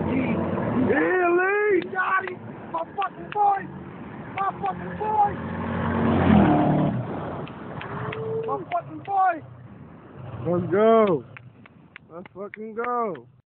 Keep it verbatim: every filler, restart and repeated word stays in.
Yeah, Lee! Got him! My fucking boy! My fucking boy! My fucking boy! Let's go! Let's fucking go!